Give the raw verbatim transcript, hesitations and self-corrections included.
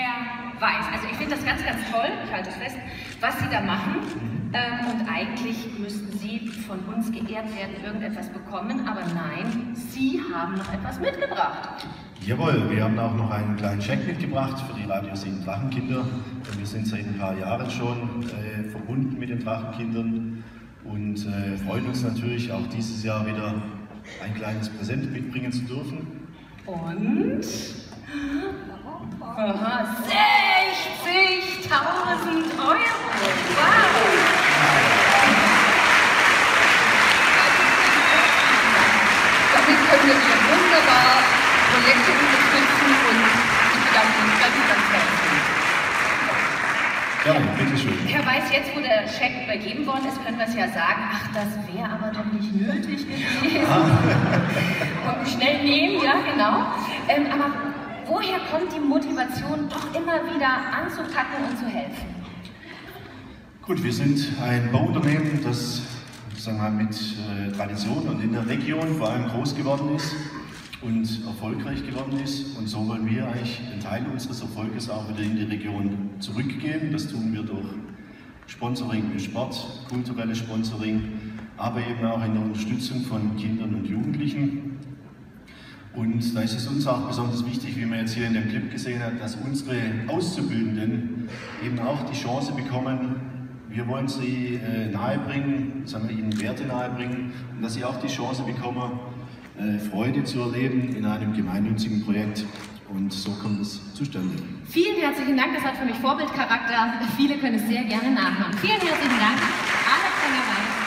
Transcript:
wer weiß. Also ich finde das ganz, ganz toll, ich halte es fest, was Sie da machen. Ähm, und eigentlich müssten Sie von uns geehrt werden, irgendetwas bekommen, aber nein, Sie haben noch etwas mitgebracht. Jawohl, wir haben auch noch einen kleinen Scheck mitgebracht für die Radio sieben Drachenkinder. Wir sind seit ein paar Jahren schon äh, verbunden mit den Drachenkindern und äh, freuen uns natürlich auch dieses Jahr wieder ein kleines Präsent mitbringen zu dürfen. Und aha, sechzigtausend Euro! Wow! Damit können wir schon wunderbar Projekte unterstützen und ich bedanke mich ganz, ganz herzlich. Ja, bitteschön. Wer weiß, jetzt wo der Scheck übergeben worden ist, können wir es ja sagen, ach, das wäre aber doch nicht nötig gewesen. Und schnell nehmen, ja genau. Ähm, aber woher kommt die Motivation, doch immer wieder anzupacken und zu helfen? Gut, wir sind ein Bauunternehmen, das sagen wir mal, mit äh, Tradition und in der Region vor allem groß geworden ist und erfolgreich geworden ist. Und so wollen wir eigentlich einen Teil unseres Erfolges auch wieder in die Region zurückgeben. Das tun wir durch Sponsoring im Sport, kulturelles Sponsoring, aber eben auch in der Unterstützung von Kindern und Jugendlichen. Und da ist es uns auch besonders wichtig, wie man jetzt hier in dem Clip gesehen hat, dass unsere Auszubildenden eben auch die Chance bekommen. Wir wollen sie äh, nahebringen, sagen wir, ihnen Werte nahebringen und dass sie auch die Chance bekommen, äh, Freude zu erleben in einem gemeinnützigen Projekt. Und so kommt es zustande. Vielen herzlichen Dank, das hat für mich Vorbildcharakter. Viele können es sehr gerne nachmachen. Vielen herzlichen Dank, Alex Engerwald.